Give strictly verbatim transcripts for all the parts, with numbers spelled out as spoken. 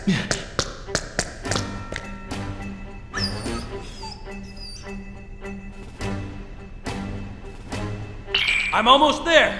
I'm almost there!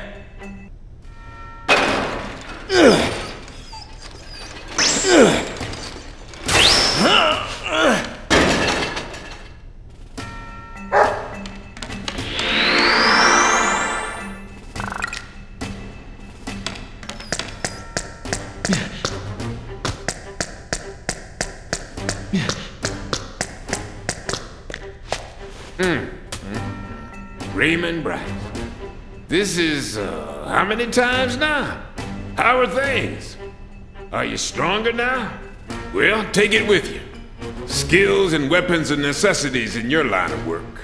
Hmm. Raymond Bryce. This is, uh, how many times now? How are things? Are you stronger now? Well, take it with you. Skills and weapons are necessities in your line of work.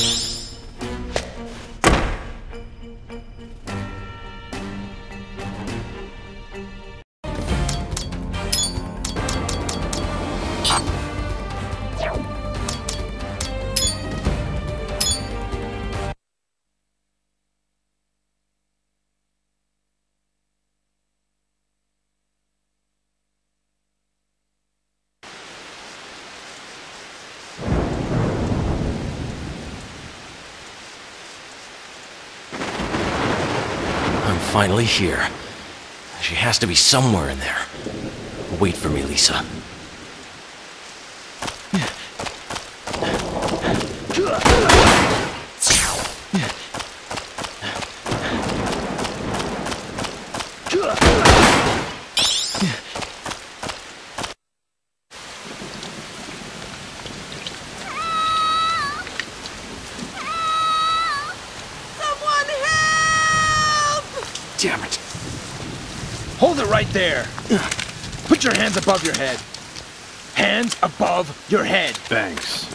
Finally here. She has to be somewhere in there. Wait for me, Lisa. Damn it. Hold it right there. Put your hands above your head. Hands above your head. Thanks.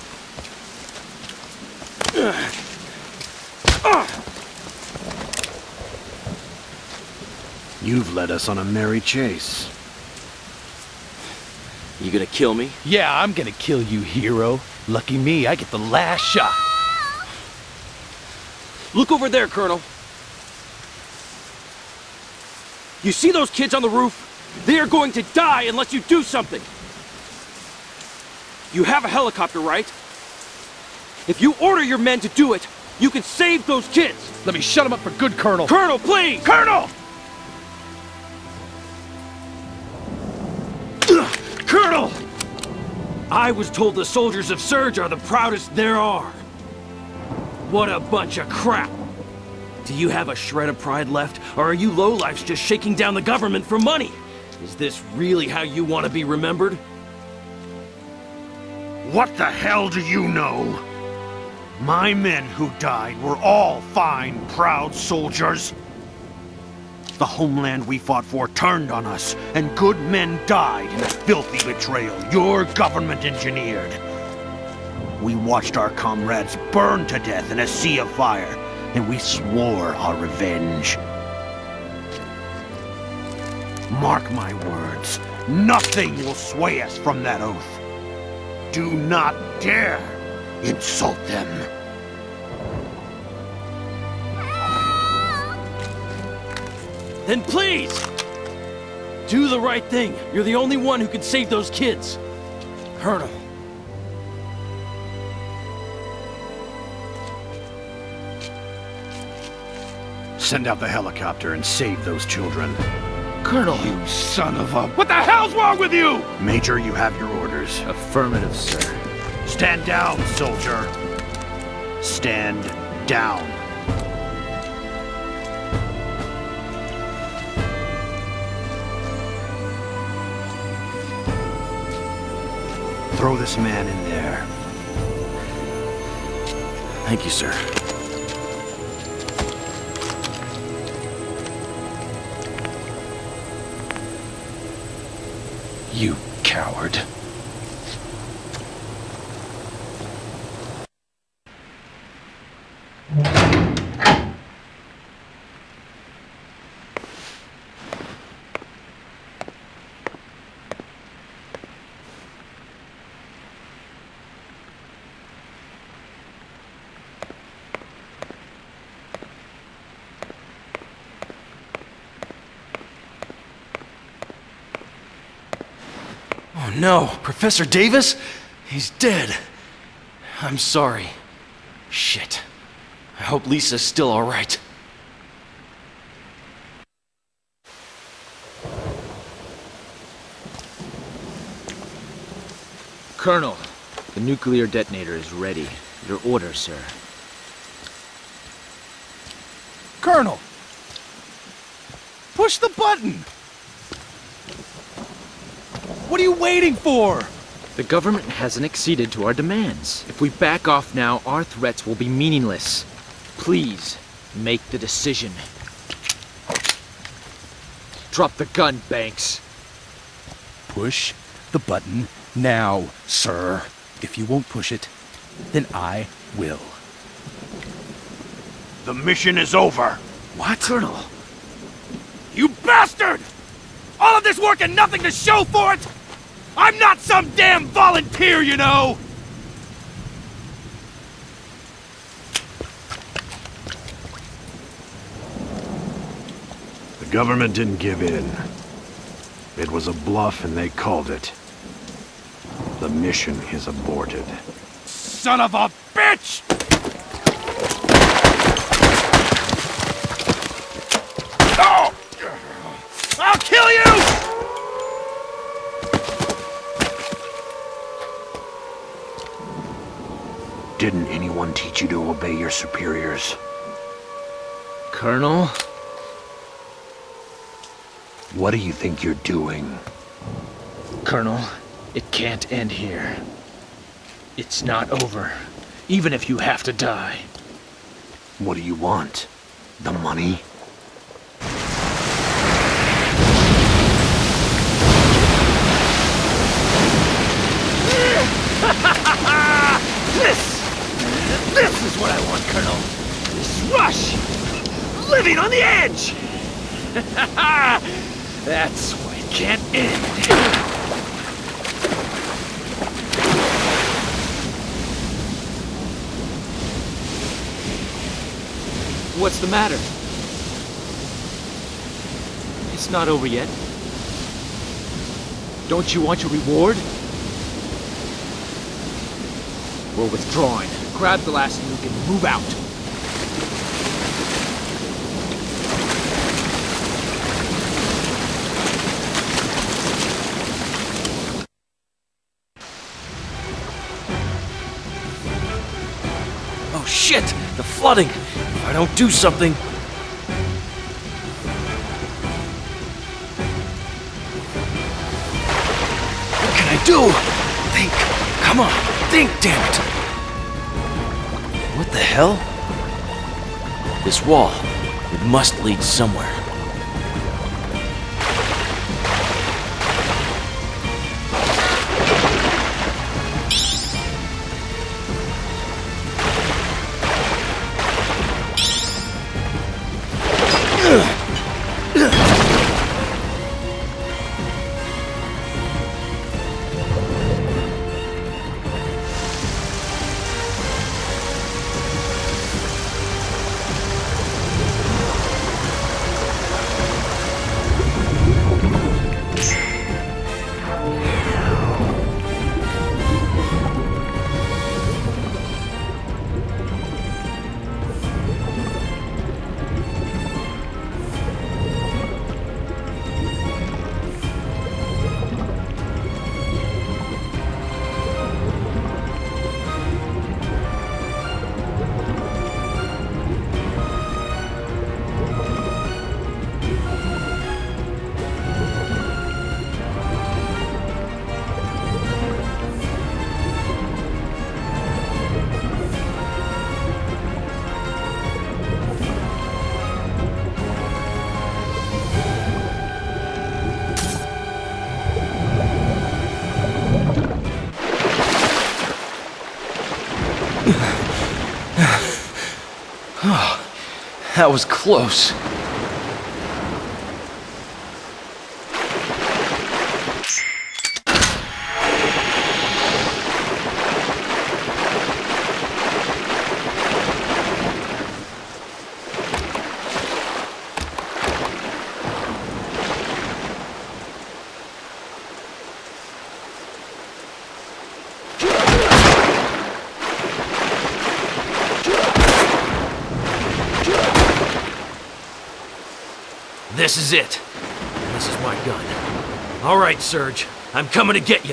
You've led us on a merry chase. You gonna kill me? Yeah, I'm gonna kill you, hero. Lucky me, I get the last shot. Look over there, Colonel. You see those kids on the roof? They are going to die unless you do something. You have a helicopter, right? If you order your men to do it, you can save those kids. Let me shut them up for good, Colonel. Colonel, please! Colonel! Colonel! I was told the soldiers of Surge are the proudest there are. What a bunch of crap. Do you have a shred of pride left, or are you lowlifes just shaking down the government for money? Is this really how you want to be remembered? What the hell do you know? My men who died were all fine, proud soldiers. The homeland we fought for turned on us, and good men died in a filthy betrayal your government engineered. We watched our comrades burn to death in a sea of fire, and we swore our revenge. Mark my words, nothing will sway us from that oath. Do not dare insult them. Then please, do the right thing. You're the only one who can save those kids. Colonel. Send out the helicopter and save those children. Colonel! You son of a... What the hell's wrong with you? Major, you have your orders. Affirmative, sir. Stand down, soldier. Stand down. Throw this man in there. Thank you, sir. You coward. Oh no, Professor Davis? He's dead. I'm sorry. Shit. I hope Lisa's still alright. Colonel, the nuclear detonator is ready. Your order, sir. Colonel! Push the button! What are you waiting for? The government hasn't acceded to our demands. If we back off now, our threats will be meaningless. Please, make the decision. Drop the gun, Banks. Push the button now, sir. If you won't push it, then I will. The mission is over. What? Colonel! You bastard! All of this work and nothing to show for it? I'm not some damn volunteer, you know! The government didn't give in. It was a bluff and they called it. The mission is aborted. Son of a bitch! Oh! I'll kill you! Didn't anyone teach you to obey your superiors? Colonel? What do you think you're doing? Colonel, it can't end here. It's not over, even if you have to die. What do you want? The money? This! This is what I want, Colonel! This rush! Living on the edge! That's why it can't end. What's the matter? It's not over yet. Don't you want your reward? We're withdrawing. Grab the last nuke and move out. Oh shit! The flooding! If I don't do something... What can I do? Think! Come on! Think, damn it! What the hell? This wall. It must lead somewhere. That was close. This is it. This is my gun. All right, Surge. I'm coming to get you.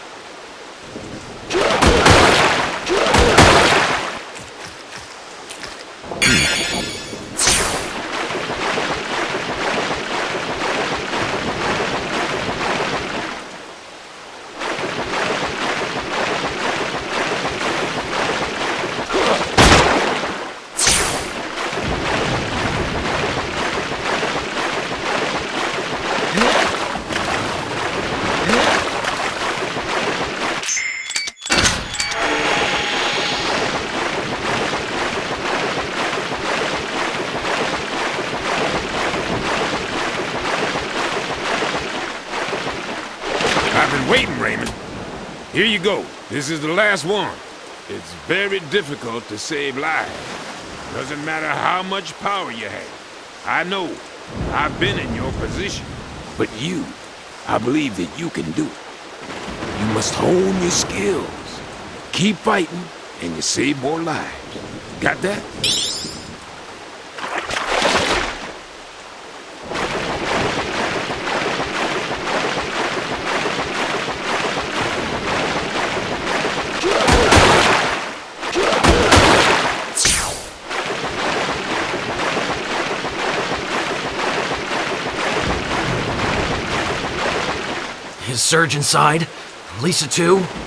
I've been waiting, Raymond. Here you go. This is the last one. It's very difficult to save lives. Doesn't matter how much power you have. I know. I've been in your position. But you, I believe that you can do it. You must hone your skills. Keep fighting, and you save more lives. Got that? Is Surge inside? Lisa too?